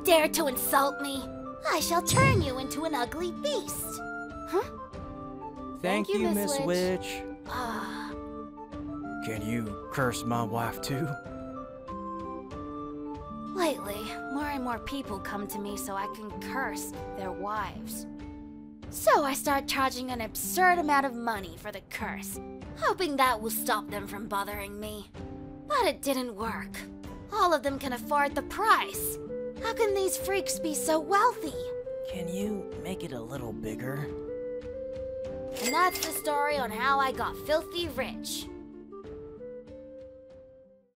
dare to insult me, I shall turn you into an ugly beast. Huh? Thank you, Miss Witch. Ah. Can you curse my wife too? Lately, more and more people come to me so I can curse their wives. So I start charging an absurd amount of money for the curse, hoping that will stop them from bothering me. But it didn't work. All of them can afford the price. How can these freaks be so wealthy? Can you make it a little bigger? And that's the story on how I got filthy rich.